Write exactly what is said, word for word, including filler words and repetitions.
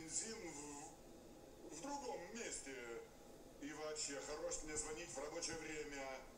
бензин в, в другом месте. И вообще, хорош мне звонить в рабочее время.